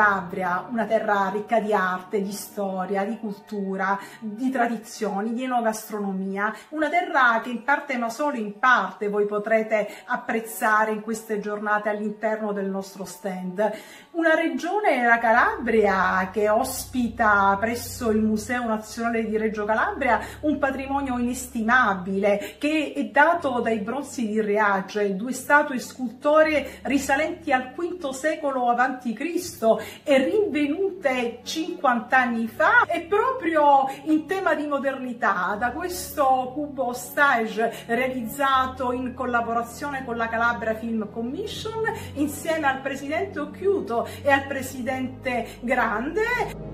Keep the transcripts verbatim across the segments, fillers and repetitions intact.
Calabria, una terra ricca di arte, di storia, di cultura, di tradizioni, di enogastronomia, una terra che in parte, ma solo in parte, voi potrete apprezzare in queste giornate all'interno del nostro stand. Una regione, la Calabria, che ospita presso il Museo Nazionale di Reggio Calabria un patrimonio inestimabile che è dato dai bronzi di Riace, due statue scultoree risalenti al quinto secolo avanti Cristo e rinvenute cinquanta anni fa, e proprio in tema di modernità da questo cubo stage realizzato in collaborazione con la Calabria Film Commission insieme al presidente Occhiuto e al presidente Grande.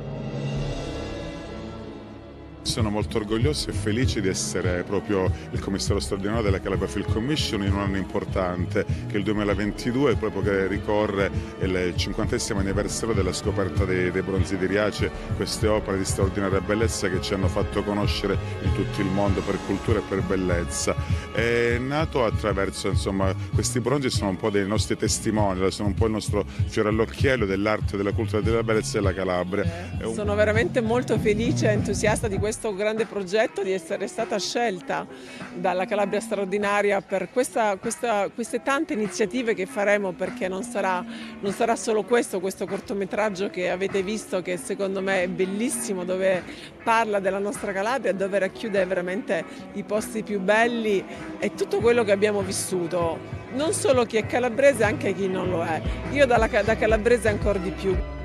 Sono molto orgoglioso e felice di essere proprio il commissario straordinario della Calabria Film Commission in un anno importante, che è il duemilaventidue, proprio che ricorre il cinquantesimo anniversario della scoperta dei, dei bronzi di Riace, queste opere di straordinaria bellezza che ci hanno fatto conoscere in tutto il mondo per cultura e per bellezza. È nato attraverso, insomma, questi bronzi sono un po' dei nostri testimoni, sono un po' il nostro fiore all'occhiello dell'arte, della cultura e della bellezza della Calabria. Un... Sono veramente molto felice e entusiasta di questo questo grande progetto, di essere stata scelta dalla Calabria Straordinaria per questa, questa, queste tante iniziative che faremo, perché non sarà, non sarà solo questo, questo cortometraggio che avete visto, che secondo me è bellissimo, dove parla della nostra Calabria, dove racchiude veramente i posti più belli e tutto quello che abbiamo vissuto, non solo chi è calabrese, anche chi non lo è. Io da, da calabrese ancora di più.